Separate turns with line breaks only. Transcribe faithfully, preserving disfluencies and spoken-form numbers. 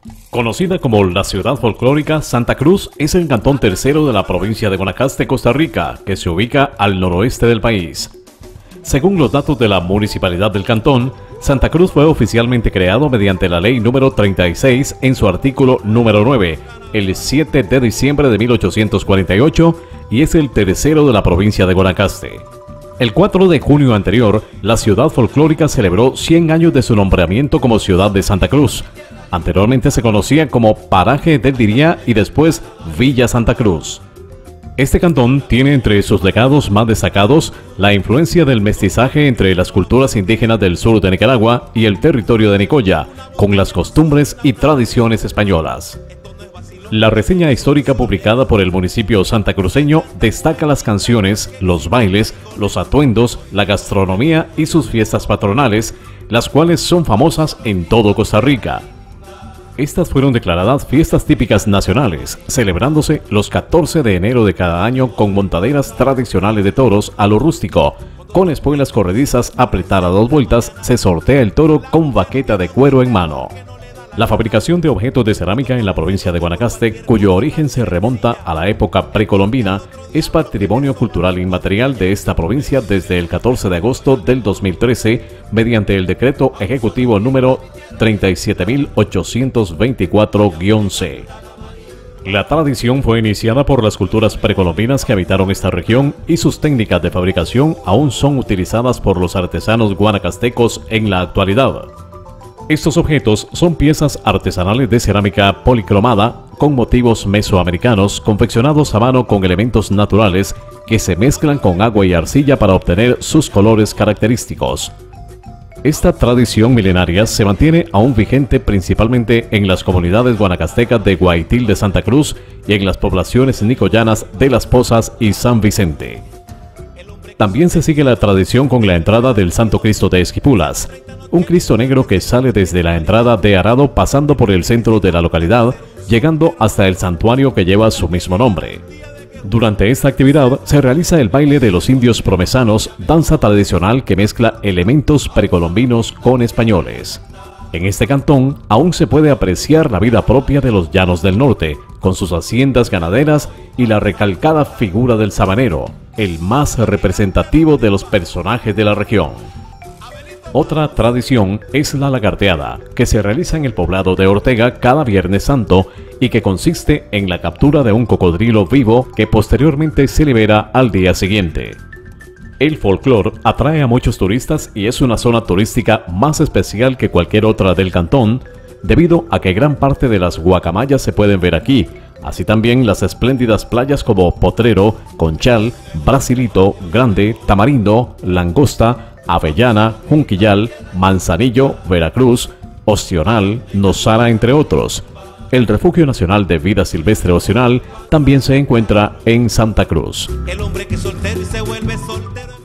Conocida como la ciudad folclórica, Santa Cruz es el cantón tercero de la provincia de Guanacaste, Costa Rica, que se ubica al noroeste del país. Según los datos de la municipalidad del cantón, Santa Cruz fue oficialmente creado mediante la ley número treinta y seis en su artículo número nueve, el siete de diciembre de mil ochocientos cuarenta y ocho, y es el tercero de la provincia de Guanacaste. El cuatro de junio anterior, la ciudad folclórica celebró cien años de su nombramiento como ciudad de Santa Cruz. Anteriormente se conocía como Paraje del Diriá y después Villa Santa Cruz. Este cantón tiene entre sus legados más destacados la influencia del mestizaje entre las culturas indígenas del sur de Nicaragua y el territorio de Nicoya, con las costumbres y tradiciones españolas. La reseña histórica publicada por el municipio santacruceño destaca las canciones, los bailes, los atuendos, la gastronomía y sus fiestas patronales, las cuales son famosas en todo Costa Rica. Estas fueron declaradas fiestas típicas nacionales, celebrándose los catorce de enero de cada año con montaderas tradicionales de toros a lo rústico. Con espuelas corredizas apretadas a dos vueltas, se sortea el toro con baqueta de cuero en mano. La fabricación de objetos de cerámica en la provincia de Guanacaste, cuyo origen se remonta a la época precolombina, es patrimonio cultural inmaterial de esta provincia desde el catorce de agosto del dos mil trece, mediante el decreto ejecutivo número treinta y siete mil ochocientos veinticuatro guion ce. La tradición fue iniciada por las culturas precolombinas que habitaron esta región y sus técnicas de fabricación aún son utilizadas por los artesanos guanacastecos en la actualidad. Estos objetos son piezas artesanales de cerámica policromada con motivos mesoamericanos confeccionados a mano con elementos naturales que se mezclan con agua y arcilla para obtener sus colores característicos. Esta tradición milenaria se mantiene aún vigente principalmente en las comunidades guanacastecas de Guaitil de Santa Cruz y en las poblaciones nicoyanas de Las Pozas y San Vicente. También se sigue la tradición con la entrada del Santo Cristo de Esquipulas, un Cristo negro que sale desde la entrada de Arado pasando por el centro de la localidad, llegando hasta el santuario que lleva su mismo nombre. Durante esta actividad se realiza el baile de los indios promesanos, danza tradicional que mezcla elementos precolombinos con españoles. En este cantón aún se puede apreciar la vida propia de los llanos del norte, con sus haciendas ganaderas y la recalcada figura del sabanero, el más representativo de los personajes de la región. Otra tradición es la lagarteada, que se realiza en el poblado de Ortega cada Viernes Santo y que consiste en la captura de un cocodrilo vivo que posteriormente se libera al día siguiente. El folclore atrae a muchos turistas y es una zona turística más especial que cualquier otra del cantón, debido a que gran parte de las guacamayas se pueden ver aquí, así también las espléndidas playas como Potrero, Conchal, Brasilito, Grande, Tamarindo, Langosta, Avellana, Junquillal, Manzanillo, Veracruz, Ostional, Nosara, entre otros. El Refugio Nacional de Vida Silvestre Ostional también se encuentra en Santa Cruz.
El hombre que es soltero y se vuelve soltero.